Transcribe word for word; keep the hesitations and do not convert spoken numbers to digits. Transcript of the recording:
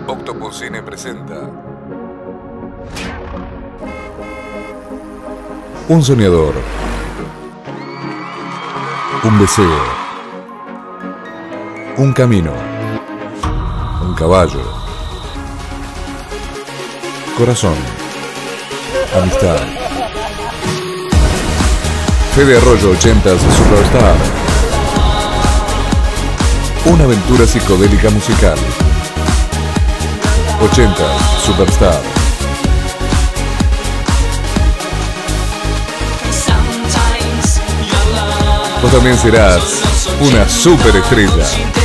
Octopus Cine presenta un soñador, un deseo, un camino, un caballo, corazón, amistad. Fede Arroyo ochentas Superstar. Una aventura psicodélica musical. ochentas Superstar. Vos también serás una superestrella.